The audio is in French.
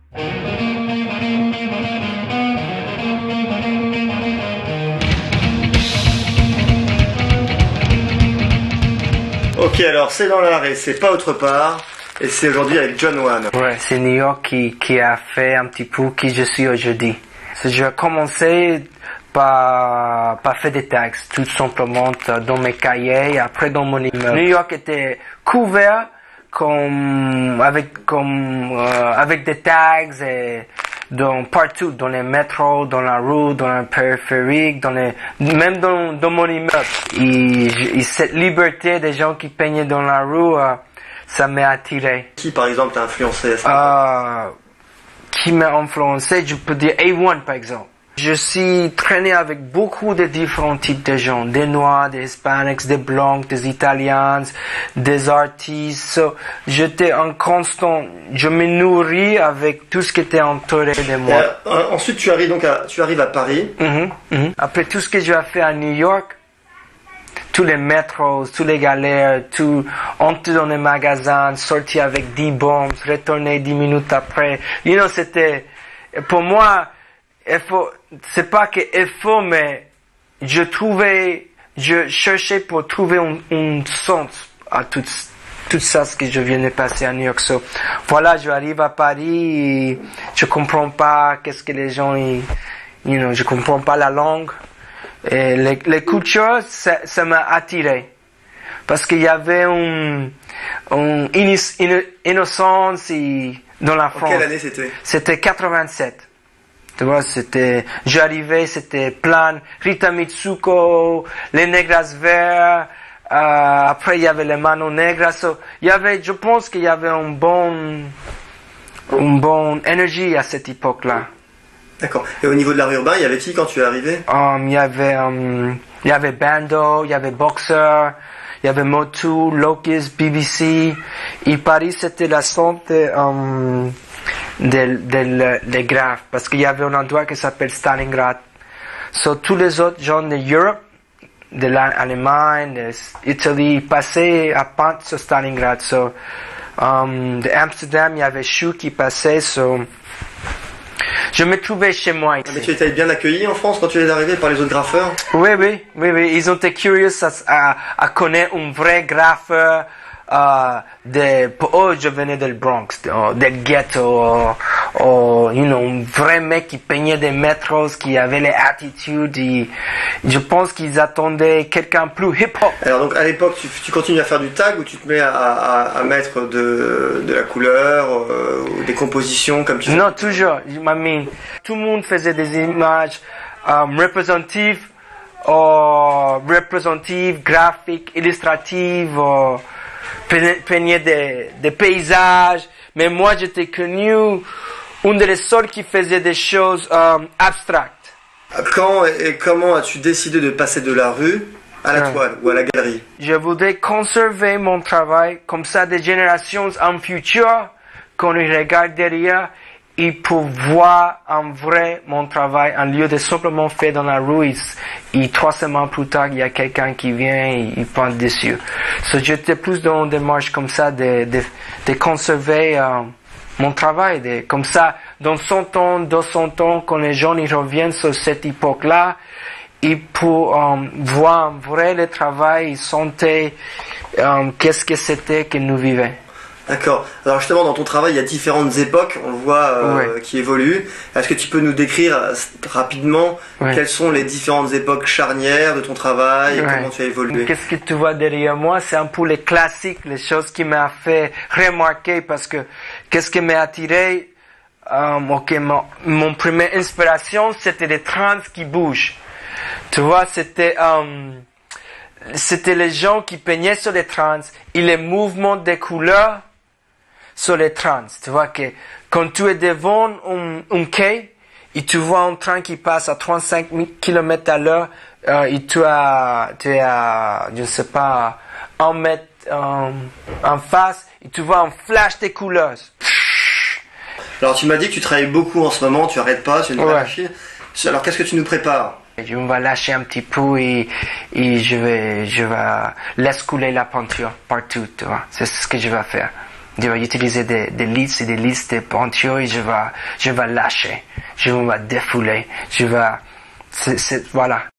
Ok, alors c'est dans l'art et c'est pas autre part. Et c'est aujourd'hui avec jonone. Ouais, c'est New York qui a fait un petit peu qui je suis aujourd'hui. Je commençais par faire des textes, tout simplement dans mes cahiers, après dans mon immeuble. New York était couvert avec des tags et partout, dans les métros, dans la rue, dans la périphérique, même dans mon immeuble. Et cette liberté des gens qui peignaient dans la rue, ça m'a attiré. Qui par exemple t'a influencé? Qui m'a influencé, je peux dire A1 par exemple. Je suis traîné avec beaucoup de différents types de gens, des Noirs, des Hispanics, des Blancs, des Italiens, des artistes. J'étais en constant, je me nourris avec tout ce qui était entouré de moi. Ensuite tu arrives à Paris. Après tout ce que j'ai fait à New York, tous les métros, tous les galères, entrer dans les magasins, sortir avec 10 bombes, retourner 10 minutes après. C'était, pour moi, c'est pas qu'il faut, mais je cherchais pour trouver un sens à tout ça, ce que je viens de passer à New York. So, voilà, je arrive à Paris et je comprends pas qu'est-ce que les gens, je comprends pas la langue. Et les cultures, ça m'a attiré. Parce qu'il y avait une innocence dans la France. Quelle année c'était? C'était 87. Tu vois, j'arrivais, c'était plein, Rita Mitsuko, les Negras verts, après il y avait les Manos Negras. Je pense qu'il y avait une bonne énergie à cette époque-là. D'accord. Et au niveau de l'art urbain, il y avait qui quand tu es arrivé? Il y avait Bando, il y avait Boxer, il y avait Motu, Locust, BBC. Et Paris, c'était la centre des graphes, parce qu'il y avait un endroit qui s'appelle Stalingrad. Tous les autres gens de Europe, de l'Allemagne, de l'Italie, passaient à peindre sur Stalingrad. De Amsterdam, il y avait Chou qui passait. Je me trouvais chez moi. Mais tu étais bien accueilli en France quand tu es arrivé par les autres graffeurs? Oui. Ils ont été curieux à connaître un vrai graffeur. Je venais du Bronx, des ghettos, un vrai mec qui peignait des métros, qui avait les attitudes, et je pense qu'ils attendaient quelqu'un plus hip-hop. Alors donc à l'époque, tu continues à faire du tag ou tu te mets à mettre de la couleur, ou des compositions comme tu fais? Non, toujours. Tout le monde faisait des images représentatives, graphiques, illustratives, peignait des paysages, mais moi j'étais connu une des seuls qui faisait des choses abstractes. Quand et comment as-tu décidé de passer de la rue à la toile ou à la galerie? Je voudrais conserver mon travail, comme ça des générations en futur, qu'on y regarde derrière, et pour voir en vrai mon travail, en lieu de simplement faire dans la rue, et 3 semaines plus tard, il y a quelqu'un qui vient et il peint dessus. J'étais plus dans une démarche comme ça de conserver mon travail, comme ça, dans 100 ans, 200 ans, quand les gens y reviennent sur cette époque-là, et pour voir en vrai le travail, sentir qu'est-ce que c'était que nous vivions. D'accord. Alors justement, dans ton travail, il y a différentes époques, on le voit, qui évoluent. Est-ce que tu peux nous décrire rapidement quelles sont les différentes époques charnières de ton travail et comment tu as évolué? Qu'est-ce que tu vois derrière moi? C'est un peu les classiques, les choses qui m'ont fait remarquer, parce que qu'est-ce qui m'a attiré? Mon première inspiration, c'était les trans qui bougent. Tu vois, c'était les gens qui peignaient sur les trans et les mouvements des couleurs sur les trans. Tu vois que quand tu es devant un quai et tu vois un train qui passe à 35 km à l'heure et tu as, je ne sais pas, 1 mètre en face et tu vois un flash des couleurs. Alors tu m'as dit que tu travailles beaucoup en ce moment, tu arrêtes pas, tu ne vas pas lâcher. Alors qu'est-ce que tu nous prépares? Je vais lâcher un petit peu et je vais laisser couler la peinture partout, tu vois. C'est ce que je vais faire. Je vais utiliser des listes et des listes de peintures et je vais lâcher. Je vais me défouler. Voilà.